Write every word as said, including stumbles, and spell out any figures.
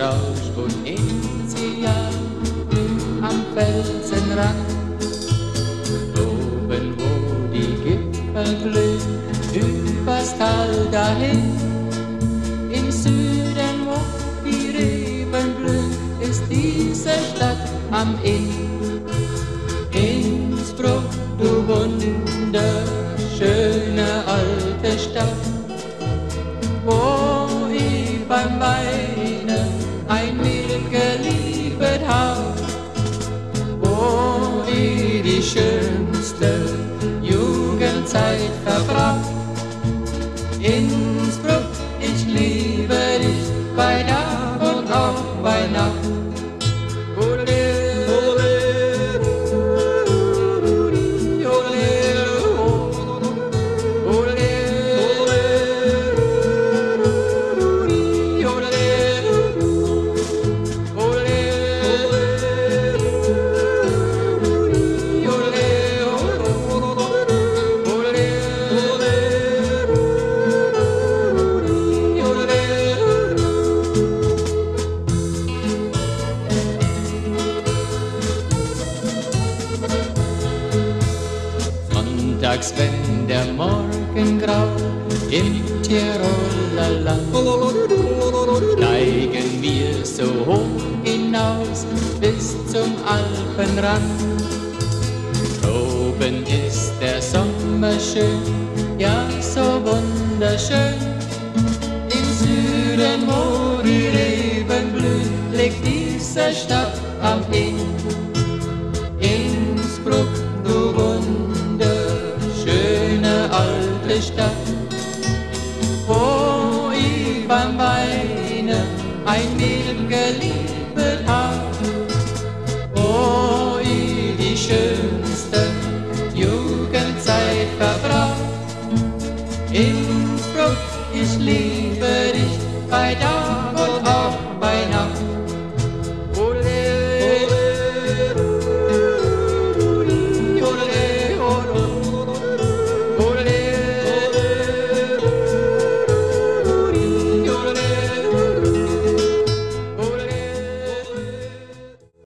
rauscht und Enzian am Felsenrand. Oben, wo die Gipfel glühen, übers Tal dahin, im Süden, wo die Reben blühen, ist diese Stadt am Inn. Innsbruck, du wunderschöne alte Stadt, wo ich beim Weinen ein Mädel geliebt hab, wo ich die schönste Jugendzeit verbracht. Innsbruck, ich liebe dich bei Tag und auch bei Nacht. Sonntags, wenn der Morgen graut im Tiroler Land, steigen wir so hoch hinaus bis zum Alpenrand. Oben ist der Sommer schön, ja so wunderschön. Im Süden, wo die Reben blühen, liegt diese Stadt am Inn. Innsbruck, du wunderschöne alte Stadt, wo ich beim Weinen ein Mädel geliebt